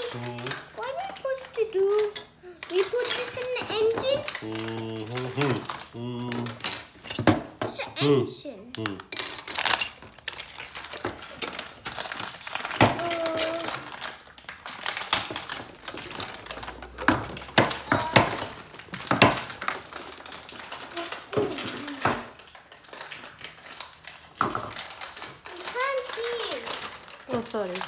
What are we supposed to do? We put this in the engine? It's the engine. You can't see it. Oh, sorry.